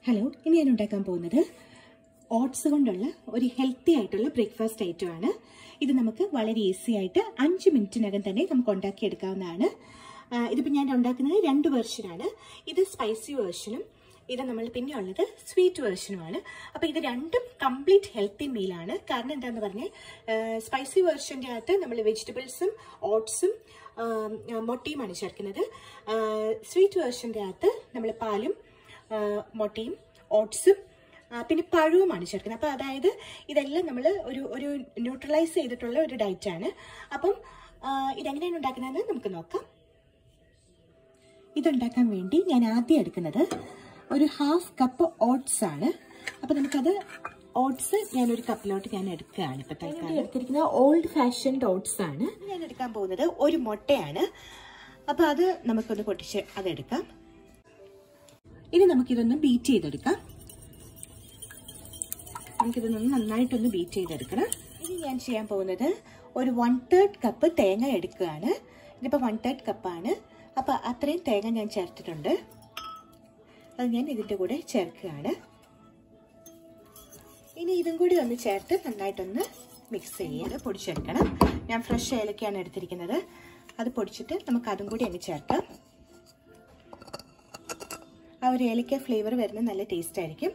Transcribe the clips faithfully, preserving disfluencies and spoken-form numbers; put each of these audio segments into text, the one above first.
Hello, ഇനി ഞാൻ ഉണ്ടാക്കാൻ പോകുന്നത് ഓട്സ് കൊണ്ടുള്ള ഒരു ഹെൽത്തി ആയിട്ടുള്ള ബ്രേക്ക്ഫാസ്റ്റ് ഐറ്റം ആണ്. ഇത് നമുക്ക് വളരെ ഈസി ആയിട്ട് അഞ്ച് മിനിറ്റിനകം തന്നെ നമുക്ക് ഉണ്ടാക്കിയെടുക്കാവുന്നതാണ്. ഇതിപ്പോൾ ഞാൻ ഉണ്ടാക്കുന്നത് രണ്ട് വേർഷനാണ്. ഇത് സ്പൈസി വേർഷനും ഇത് നമ്മൾ പിന്നെ ഉള്ളത് സ്വീറ്റ് വേർഷനുമാണ്. അപ്പോൾ ഇത് രണ്ടും കംപ്ലീറ്റ് ഹെൽത്തി മീലാണ്. കാരണം എന്താണെന്ന് പറഞ്ഞാൽ സ്പൈസി വേർഷൻ്റെ അകത്ത് നമ്മൾ വെജിറ്റബിൾസും ഓട്സും മുട്ടയുമാണ് ചേർക്കുന്നത്. സ്വീറ്റ് വേർഷൻ്റെ അകത്ത് നമ്മൾ പാലും മുട്ടയും ഓട്സും പിന്നെ പഴവുമാണ് ചേർക്കുന്നത്. അപ്പോൾ അതായത് ഇതെല്ലാം നമ്മൾ ഒരു ഒരു ന്യൂട്രലൈസ് ചെയ്തിട്ടുള്ള ഒരു ഡയറ്റാണ്. അപ്പം ഇതെങ്ങനെയാണ് ഉണ്ടാക്കുന്നതെന്ന് നമുക്ക് നോക്കാം. ഇതുണ്ടാക്കാൻ വേണ്ടി ഞാൻ ആദ്യം എടുക്കുന്നത് ഒരു ഹാഫ് കപ്പ് ഓട്സ് ആണ്. അപ്പോൾ നമുക്കത് ഓട്സ് ഞാനൊരു കപ്പിലോട്ട് ഞാൻ എടുക്കുകയാണ്. ഇപ്പോൾ തൽക്കാലം എടുത്തിരിക്കുന്നത് ഓൾഡ് ഫാഷൻഡ് ഓട്സ് ആണ്. ഞാൻ എടുക്കാൻ പോകുന്നത് ഒരു മുട്ടയാണ്. അപ്പോൾ അത് നമുക്കൊന്ന് പൊട്ടിച്ച് അതെടുക്കാം. ഇനി നമുക്കിതൊന്ന് ബീറ്റ് ചെയ്തെടുക്കാം. നമുക്കിതൊന്ന് നന്നായിട്ടൊന്ന് ബീറ്റ് ചെയ്തെടുക്കണം. ഇനി ഞാൻ ചെയ്യാൻ പോകുന്നത് ഒരു വൺ തേർഡ് കപ്പ് തേങ്ങ എടുക്കുകയാണ്. ഇതിപ്പോൾ വൺ തേർഡ് കപ്പാണ്. അപ്പോൾ അത്രയും തേങ്ങ ഞാൻ ചേർത്തിട്ടുണ്ട്. അത് ഞാൻ ഇതിൻ്റെ കൂടെ ചേർക്കുകയാണ്. ഇനി ഇതും കൂടി ഒന്ന് ചേർത്ത് നന്നായിട്ടൊന്ന് മിക്സ് ചെയ്ത് പൊടിച്ചെടുക്കണം. ഞാൻ ഫ്രഷ് ഏലക്കയാണ് എടുത്തിരിക്കുന്നത്. അത് പൊടിച്ചിട്ട് നമുക്ക് അതും കൂടി അങ്ങ് ചേർക്കാം. ആ ഒരു ഏലക്ക ഫ്ലേവർ വരുന്ന നല്ല ടേസ്റ്റ് ആയിരിക്കും.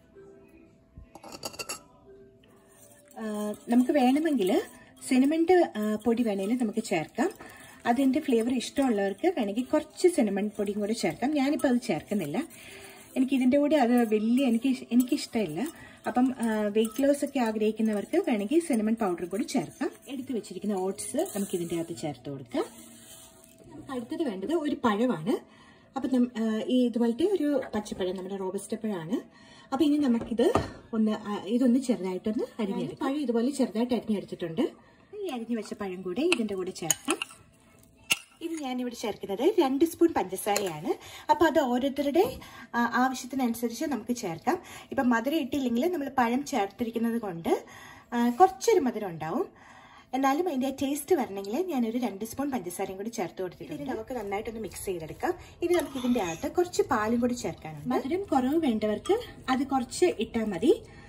നമുക്ക് വേണമെങ്കിൽ സിനമൻ്റെ പൊടി വേണമെങ്കിൽ നമുക്ക് ചേർക്കാം. അതിൻ്റെ ഫ്ലേവർ ഇഷ്ടമുള്ളവർക്ക് വേണമെങ്കിൽ കുറച്ച് സിനമൺ പൊടിയും കൂടി ചേർക്കാം. ഞാനിപ്പോൾ അത് ചേർക്കുന്നില്ല. എനിക്ക് ഇതിൻ്റെ കൂടെ അത് വലിയ എനിക്ക് എനിക്കിഷ്ടമില്ല. അപ്പം വെയിറ്റ് ലോസ് ഒക്കെ ആഗ്രഹിക്കുന്നവർക്ക് വേണമെങ്കിൽ സിനമൺ പൗഡർ കൂടി ചേർക്കാം. എടുത്ത് വെച്ചിരിക്കുന്ന ഓട്സ് നമുക്ക് ഇതിൻ്റെ അകത്ത് ചേർത്ത് കൊടുക്കാം. നമുക്ക് അടുത്തത് വേണ്ടത് ഒരു പഴമാണ്. അപ്പം ഈ ഇതുപോലത്തെ ഒരു പച്ചപ്പഴം നമ്മുടെ റോബസ്റ്റ പഴമാണ്. അപ്പം ഇനി നമുക്കിത് ഒന്ന് ഇതൊന്ന് ചെറുതായിട്ടൊന്ന് അരിഞ്ഞെടുക്കാം. പഴം ഇതുപോലെ ചെറുതായിട്ട് അരിഞ്ഞെടുത്തിട്ടുണ്ട്. ഈ അരിഞ്ഞു വെച്ച പഴം കൂടെ ഇതിൻ്റെ കൂടെ ചേർക്കാം. ഇനി ഞാനിവിടെ ചേർക്കുന്നത് രണ്ട് സ്പൂൺ പഞ്ചസാരയാണ്. അപ്പോൾ അത് ഓരോരുത്തരുടെ ആവശ്യത്തിനനുസരിച്ച് നമുക്ക് ചേർക്കാം. ഇപ്പം മധുരം ഇട്ടില്ലെങ്കിൽ നമ്മൾ പഴം ചേർത്തിരിക്കുന്നത് കൊണ്ട് കുറച്ചൊരു മധുരം ഉണ്ടാവും. എന്നാലും അതിൻ്റെ ടേസ്റ്റ് വരണമെങ്കിൽ ഞാനൊരു രണ്ട് സ്പൂൺ പഞ്ചസാരയും കൂടി ചേർത്ത് കൊടുത്തിട്ടുണ്ട്. നമുക്ക് നന്നായിട്ടൊന്ന് മിക്സ് ചെയ്തെടുക്കാം. ഇനി നമുക്ക് ഇതിൻ്റെ അകത്ത് കുറച്ച് പാലും കൂടി ചേർക്കാനുണ്ട്. മധുരം കുറവ് വേണ്ടവർക്ക് അത് കുറച്ച് ഇട്ടാൽ മതി.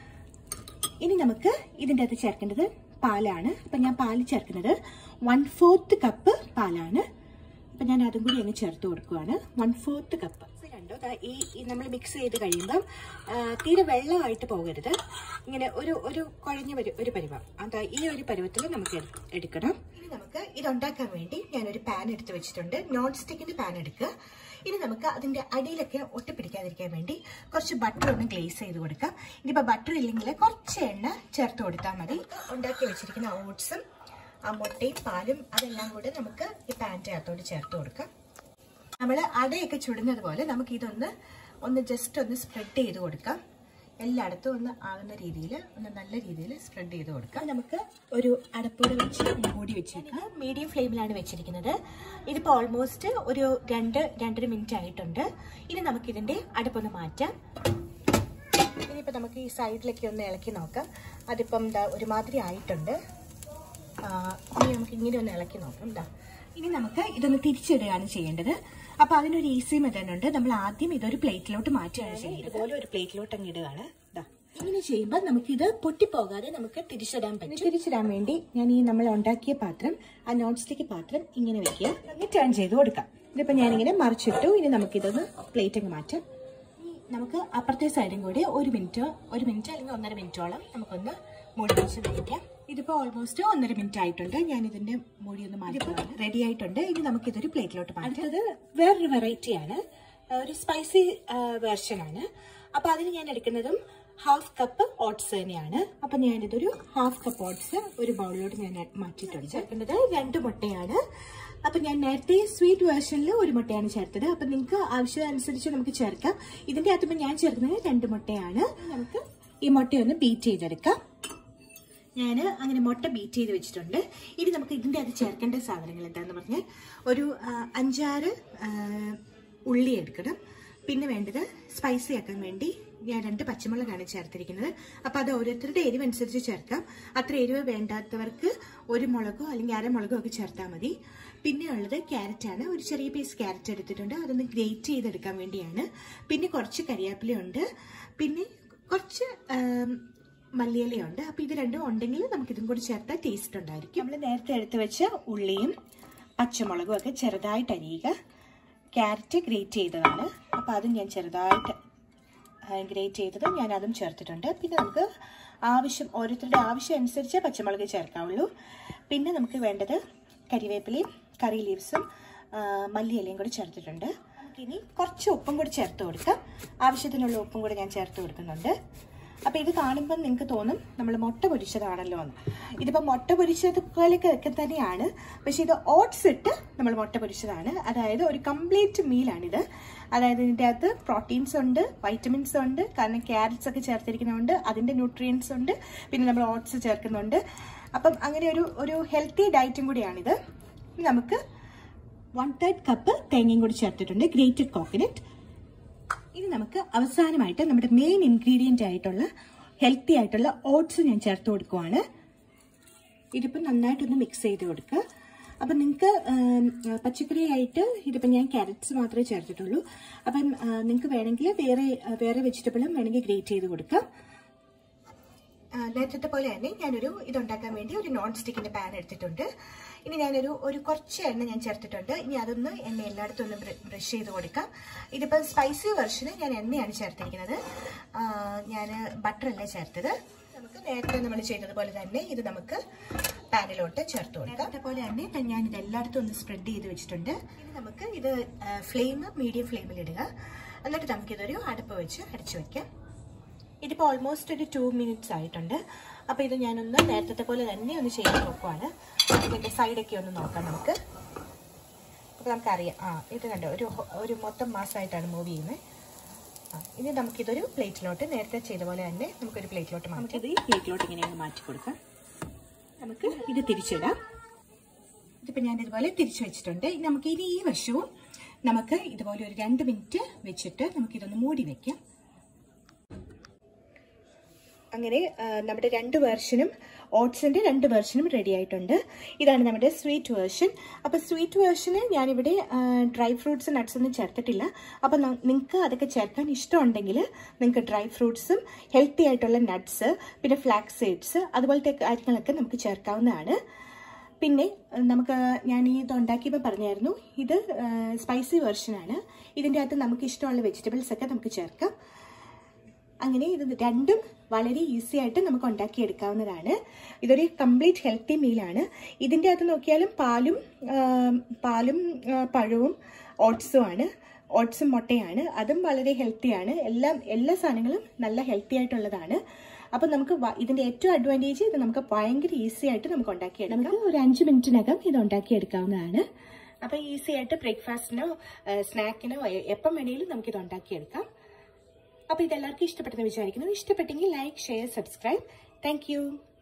ഇനി നമുക്ക് ഇതിൻ്റെ അകത്ത് ചേർക്കേണ്ടത് പാലാണ്. അപ്പം ഞാൻ പാല് ചേർക്കുന്നത് വൺ ഫോർത്ത് കപ്പ് പാലാണ്. അപ്പം ഞാൻ അതും കൂടി അങ്ങ് ചേർത്ത് കൊടുക്കുകയാണ്. വൺ ഫോർത്ത് കപ്പ് കണ്ടോ. ഈ നമ്മൾ മിക്സ് ചെയ്ത് കഴിയുമ്പം തീരെ വെള്ളമായിട്ട് പോകരുത്. ഇങ്ങനെ ഒരു ഒരു കുഴഞ്ഞ ഒരു പരുവം, അതാ ഈ ഒരു പരുവത്തിൽ നമുക്ക് എടുക്കണം. ഇനി നമുക്ക് ഇതുണ്ടാക്കാൻ വേണ്ടി ഞാനൊരു പാൻ എടുത്ത് വെച്ചിട്ടുണ്ട്. നോൺ സ്റ്റിക്കിന്റെ പാൻ എടുക്കുക. ഇനി നമുക്ക് അതിന്റെ അടിയിലൊക്കെ ഒട്ടിപ്പിടിക്കാതിരിക്കാൻ വേണ്ടി കുറച്ച് ബട്ടർ ഒന്ന് ഗ്ലേസ് ചെയ്ത് കൊടുക്കാം. ഇനിയിപ്പോൾ ബട്ടർ ഇല്ലെങ്കിൽ കുറച്ച് എണ്ണ ചേർത്ത് കൊടുത്താൽ മതി. ഉണ്ടാക്കി വെച്ചിരിക്കുന്ന ഓട്സും ആ മുട്ടയും പാലും അതെല്ലാം കൂടെ നമുക്ക് ഈ പാൻ്റെ അകത്തോട്ട് ചേർത്ത് കൊടുക്കാം. നമ്മൾ അടയൊക്കെ ചുടുന്നത് പോലെ നമുക്ക് ഇതൊന്ന് ഒന്ന് ജസ്റ്റ് ഒന്ന് സ്പ്രെഡ് ചെയ്ത് കൊടുക്കാം. എല്ലായിടത്തും ഒന്ന് ആകുന്ന രീതിയിൽ ഒന്ന് നല്ല രീതിയിൽ സ്പ്രെഡ് ചെയ്ത് കൊടുക്കാം. നമുക്ക് ഒരു അടപ്പോടെ വെച്ച് മൂടി വെച്ചേക്കാം. മീഡിയം ഫ്ലെയിമിലാണ് വെച്ചിരിക്കുന്നത്. ഇതിപ്പോൾ ഓൾമോസ്റ്റ് ഒരു രണ്ട് രണ്ടര മിനിറ്റ് ആയിട്ടുണ്ട്. ഇനി നമുക്കിതിൻ്റെ അടുപ്പൊന്ന് മാറ്റാം. ഇനിയിപ്പോൾ നമുക്ക് ഈ സൈഡിലൊക്കെ ഒന്ന് ഇളക്കി നോക്കാം. അതിപ്പം എന്താ ഒരുമാതിരി ആയിട്ടുണ്ട്. ഇനി നമുക്ക് ഇങ്ങനെ ഒന്ന് ഇളക്കി നോക്കാം. എന്താ ഇനി നമുക്ക് ഇതൊന്ന് തിരിച്ചിടുകയാണ് ചെയ്യേണ്ടത്. അപ്പോൾ അതിനൊരു ഈസി മെത്തേഡ് ഉണ്ട്. നമ്മൾ ആദ്യം ഇതൊരു പ്ലേറ്റിലോട്ട് മാറ്റുകയാണ് ചെയ്യുന്നത്. ഇതുപോലെ ഒരു പ്ലേറ്റിലോട്ട് അങ്ങ് ഇടുകയാണ്. ഇതാ ഇങ്ങനെ ചെയ്യുമ്പോൾ നമുക്കിത് പൊട്ടിപ്പോകാതെ നമുക്ക് തിരിച്ചിടാൻ പറ്റും. തിരിച്ചിടാൻ വേണ്ടി ഞാൻ ഈ നമ്മൾ ഉണ്ടാക്കിയ പാത്രം, ആ നോൺ സ്റ്റിക്ക് പാത്രം ഇങ്ങനെ വെക്കുക. അങ്ങ് ടേൺ ചെയ്ത് കൊടുക്കാം. ഇതിപ്പോൾ ഞാനിങ്ങനെ മറിച്ചിട്ടു. ഇനി നമുക്കിതൊന്ന് പ്ലേറ്റ് അങ്ങ് മാറ്റാം. നമുക്ക് അപ്പുറത്തെ സൈഡും കൂടി ഒരു മിനിറ്റ് ഒരു മിനിറ്റ് അല്ലെങ്കിൽ ഒന്നര മിനിറ്റോളം നമുക്കൊന്ന് മൂടി വെച്ച് വയ്ക്കാം. ഇതിപ്പോൾ ഓൾമോസ്റ്റ് ഒന്നര മിനിറ്റ് ആയിട്ടുണ്ട്. ഞാൻ ഇതിന്റെ മൂടി ഒന്ന് മാറ്റി റെഡി ആയിട്ടുണ്ട്. ഇനി നമുക്കിതൊരു പ്ലേറ്റിലോട്ട് മാറ്റാം. അത് വേറൊരു വെറൈറ്റിയാണ്, ഒരു സ്പൈസി വേർഷനാണ്. അപ്പോൾ അതിന് ഞാൻ എടുക്കുന്നതും ഹാഫ് കപ്പ് ഓട്സ് തന്നെയാണ്. അപ്പം ഞാനിതൊരു ഹാഫ് കപ്പ് ഓട്സ് ഒരു ബൗളിലോട്ട് ഞാൻ മാറ്റിയിട്ടുണ്ട്. ചേർക്കേണ്ടത് രണ്ട് മുട്ടയാണ്. അപ്പം ഞാൻ നേരത്തെ സ്വീറ്റ് വേർഷനിൽ ഒരു മുട്ടയാണ് ചേർത്തത്. അപ്പം നിങ്ങൾക്ക് ആവശ്യമനുസരിച്ച് നമുക്ക് ചേർക്കാം. ഇതിൻ്റെ അകത്തുമ്പോൾ ഞാൻ ചേർക്കുന്നത് രണ്ട് മുട്ടയാണ്. നമുക്ക് ഈ മുട്ടയൊന്ന് ബീറ്റ് ചെയ്തെടുക്കാം. ഞാൻ അങ്ങനെ മുട്ട ബീറ്റ് ചെയ്ത് വെച്ചിട്ടുണ്ട്. ഇനി നമുക്ക് ഇതിൻ്റെ അത് ചേർക്കേണ്ട സാധനങ്ങൾ എന്താണെന്ന് പറഞ്ഞാൽ ഒരു അഞ്ചാറ് ഉള്ളി എടുക്കണം. പിന്നെ വേണ്ടത് സ്പൈസി ആക്കാൻ വേണ്ടി ഞാൻ രണ്ട് പച്ചമുളകാണ് ചേർത്തിരിക്കുന്നത്. അപ്പോൾ അത് ഓരോരുത്തരുടെ എരിവ് അനുസരിച്ച് ചേർക്കാം. അത്ര എരിവ് വേണ്ടാത്തവർക്ക് ഒരു മുളകോ അല്ലെങ്കിൽ അരമുളകോ ഒക്കെ ചേർത്താൽ മതി. പിന്നെ ഉള്ളത് ക്യാരറ്റാണ്. ഒരു ചെറിയ പീസ് ക്യാരറ്റ് എടുത്തിട്ടുണ്ട്. അതൊന്ന് ഗ്രേറ്റ് ചെയ്തെടുക്കാൻ വേണ്ടിയാണ്. പിന്നെ കുറച്ച് കരിവേപ്പിലയുണ്ട്. പിന്നെ കുറച്ച് മല്ലിയിലയുണ്ട്. അപ്പോൾ ഇത് രണ്ടും ഉണ്ടെങ്കിൽ നമുക്കിതും കൂടി ചേർത്താൽ ടേസ്റ്റ് ഉണ്ടായിരിക്കും. നമ്മൾ നേരത്തെ എടുത്ത് വെച്ച ഉള്ളിയും പച്ചമുളകും ഒക്കെ ചെറുതായിട്ട് അരിയുക. ക്യാരറ്റ് ഗ്രേറ്റ് ചെയ്തതാണ്. അപ്പോൾ അതും ഞാൻ ചെറുതായിട്ട് ഗ്രേറ്റ് ചെയ്തത് ഞാൻ അതും ചേർത്തിട്ടുണ്ട്. പിന്നെ നമുക്ക് ആവശ്യം ഓരോരുത്തരുടെ ആവശ്യം അനുസരിച്ച് പച്ചമുളക് ചേർക്കാവുള്ളൂ. പിന്നെ നമുക്ക് വേണ്ടത് കരിവേപ്പിലയും കറി ലീവ്സും മല്ലിയിലയും കൂടി ചേർത്തിട്ടുണ്ട്. ഇനി കുറച്ച് ഉപ്പും കൂടി ചേർത്ത് കൊടുക്കാം. ആവശ്യത്തിനുള്ള ഉപ്പും കൂടി ഞാൻ ചേർത്ത് കൊടുക്കുന്നുണ്ട്. അപ്പോൾ ഇത് കാണുമ്പോൾ നിങ്ങൾക്ക് തോന്നും നമ്മൾ മുട്ട പൊരിച്ചതാണല്ലോ എന്ന്. ഇതിപ്പോൾ മുട്ട പൊരിച്ചതുപോലെയൊക്കെ ഒക്കെ തന്നെയാണ്. പക്ഷെ ഇത് ഓട്സ് ഇട്ട് നമ്മൾ മുട്ട പൊരിച്ചതാണ്. അതായത് ഒരു കംപ്ലീറ്റ് മീലാണിത്. അതായത് ഇതിൻ്റെ അകത്ത് പ്രോട്ടീൻസ് ഉണ്ട്, വൈറ്റമിൻസ് ഉണ്ട്, കാരണം ക്യാരറ്റ്സ് ഒക്കെ ചേർത്തിരിക്കുന്നുണ്ട്, അതിൻ്റെ ന്യൂട്രിയൻസ് ഉണ്ട്. പിന്നെ നമ്മൾ ഓട്സ് ചേർക്കുന്നുണ്ട്. അപ്പം അങ്ങനെ ഒരു ഒരു ഹെൽത്തി ഡയറ്റും കൂടിയാണിത്. നമുക്ക് വൺ തേർഡ് കപ്പ് തേങ്ങയും കൂടി ചേർത്തിട്ടുണ്ട്, ഗ്രേറ്റഡ് കോക്കനട്ട്. ഇനി നമുക്ക് അവസാനമായിട്ട് നമ്മുടെ മെയിൻ ഇൻഗ്രീഡിയൻ്റ് ആയിട്ടുള്ള ഹെൽത്തി ആയിട്ടുള്ള ഓട്സ് ഞാൻ ചേർത്ത് കൊടുക്കുവാണ്. ഇതിപ്പോൾ നന്നായിട്ടൊന്ന് മിക്സ് ചെയ്ത് കൊടുക്കുക. അപ്പം നിങ്ങൾക്ക് പച്ചക്കറി ആയിട്ട് ഇതിപ്പോൾ ഞാൻ ക്യാരറ്റ്സ് മാത്രമേ ചേർത്തിട്ടുള്ളൂ. അപ്പം നിങ്ങൾക്ക് വേണമെങ്കിൽ വേറെ വേറെ വെജിറ്റബിളും വേണമെങ്കിൽ ഗ്രേറ്റ് ചെയ്ത് കൊടുക്കാം. നേരത്തെ പോലെ തന്നെ ഞാനൊരു ഇതുണ്ടാക്കാൻ വേണ്ടി ഒരു നോൺ സ്റ്റിക്കിൻ്റെ പാൻ എടുത്തിട്ടുണ്ട്. ഇനി ഞാനൊരു ഒരു കുറച്ച് എണ്ണ ഞാൻ ചേർത്തിട്ടുണ്ട്. ഇനി അതൊന്ന് എണ്ണ എല്ലായിടത്തും ഒന്ന് ബ്രഷ് ചെയ്ത് കൊടുക്കാം. ഇതിപ്പോൾ സ്പൈസി വെർഷന് ഞാൻ എണ്ണയാണ് ചേർത്തിരിക്കുന്നത്, ഞാൻ ബട്ടറല്ല ചേർത്തത്. നമുക്ക് നേരത്തെ നമ്മൾ ചെയ്തതുപോലെ തന്നെ ഇത് നമുക്ക് പാനിലോട്ട് ചേർത്ത് കൊടുക്കാം. അതേപോലെ തന്നെ ഞാൻ ഇത് എല്ലായിടത്തും ഒന്ന് സ്പ്രെഡ് ചെയ്ത് വെച്ചിട്ടുണ്ട്. ഇനി നമുക്ക് ഇത് ഫ്ലെയിം മീഡിയം ഫ്ലെയിമിൽ ഇടുക. എന്നിട്ട് നമുക്കിതൊരു അടുപ്പ് വെച്ച് അടച്ചു വയ്ക്കാം. ഇതിപ്പോൾ ഓൾമോസ്റ്റ് ഒരു ടു മിനിറ്റ്സ് ആയിട്ടുണ്ട്. അപ്പോൾ ഇത് ഞാനൊന്ന് നേരത്തെ പോലെ തന്നെ ഒന്ന് ചെയ്ത് നോക്കുവാണ്. ഇതിൻ്റെ സൈഡൊക്കെ ഒന്ന് നോക്കാം നമുക്ക്. അപ്പോൾ നമുക്കറിയാം, ആ ഇത് കണ്ടോ ഒരു ഒരു മൊത്തം മാസമായിട്ടാണ് മൂവ് ചെയ്യുന്നത്. ആ ഇനി നമുക്കിതൊരു പ്ലേറ്റിലോട്ട് നേരത്തെ ചെയ്ത പോലെ തന്നെ നമുക്കൊരു പ്ലേറ്റിലോട്ട് മാറ്റാം. നമുക്കിത് ഈ പ്ലേറ്റിലോട്ട് ഇങ്ങനെയാണ് മാറ്റി കൊടുക്കാം. നമുക്ക് ഇത് തിരിച്ചിടാം. ഇതിപ്പോൾ ഞാൻ ഇതുപോലെ തിരിച്ചു വെച്ചിട്ടുണ്ട്. നമുക്ക് ഇനി ഈ വശവും നമുക്ക് ഇതുപോലെ ഒരു രണ്ട് മിനിറ്റ് വെച്ചിട്ട് നമുക്കിതൊന്ന് മൂടി വയ്ക്കാം. അങ്ങനെ നമ്മുടെ രണ്ട് വേർഷനും ഓട്സിൻ്റെ രണ്ട് വേർഷനും റെഡി ആയിട്ടുണ്ട്. ഇതാണ് നമ്മുടെ സ്വീറ്റ് വേർഷൻ. അപ്പോൾ സ്വീറ്റ് വേർഷന് ഞാനിവിടെ ഡ്രൈ ഫ്രൂട്ട്സ് നട്ട്സ് ഒന്നും ചേർത്തിട്ടില്ല. അപ്പോൾ നിങ്ങൾക്ക് അതൊക്കെ ചേർക്കാൻ ഇഷ്ടമുണ്ടെങ്കിൽ നിങ്ങൾക്ക് ഡ്രൈ ഫ്രൂട്ട്സും ഹെൽത്തി ആയിട്ടുള്ള നട്ട്സ് പിന്നെ ഫ്ലാക്സ് സീഡ്സ് അതുപോലത്തെ കാര്യങ്ങളൊക്കെ നമുക്ക് ചേർക്കാവുന്നതാണ്. പിന്നെ നമുക്ക് ഞാൻ ഈ ഇത് ഉണ്ടാക്കിയപ്പോൾ പറഞ്ഞായിരുന്നു, ഇത് സ്പൈസി വേർഷനാണ്. ഇതിൻ്റെ അകത്ത് നമുക്ക് ഇഷ്ടമുള്ള വെജിറ്റബിൾസ് ഒക്കെ നമുക്ക് ചേർക്കാം. അങ്ങനെ ഇത് രണ്ടും വളരെ ഈസി ആയിട്ട് നമുക്ക് ഉണ്ടാക്കിയെടുക്കാവുന്നതാണ്. ഇതൊരു കംപ്ലീറ്റ് ഹെൽത്തി മീലാണ്. ഇതിൻ്റെ അകത്ത് നോക്കിയാലും പാലും പാലും പഴവും ഓട്സും ആണ്. ഓട്സും മുട്ടയാണ്, അതും വളരെ ഹെൽത്തിയാണ്. എല്ലാം എല്ലാ സാധനങ്ങളും നല്ല ഹെൽത്തി ആയിട്ടുള്ളതാണ്. അപ്പം നമുക്ക് ഇതിൻ്റെ ഏറ്റവും അഡ്വാൻറ്റേജ് ഇത് നമുക്ക് ഭയങ്കര ഈസി ആയിട്ട് നമുക്ക് ഉണ്ടാക്കിയെടുക്കാം. നമുക്ക് ഒരു അഞ്ച് മിനിറ്റിനകം ഇത് ഉണ്ടാക്കിയെടുക്കാവുന്നതാണ്. അപ്പം ഈസി ആയിട്ട് ബ്രേക്ക്ഫാസ്റ്റിനോ സ്നാക്കിനോ എപ്പം വേണമെങ്കിലും നമുക്കിത് ഉണ്ടാക്കിയെടുക്കാം. അപ്പോൾ ഇതെല്ലാവർക്കും ഇഷ്ടപ്പെട്ടെന്ന് വിചാരിക്കുന്നു. ഇഷ്ടപ്പെട്ടെങ്കിൽ ലൈക്ക്, ഷെയർ, സബ്സ്ക്രൈബ്. താങ്ക്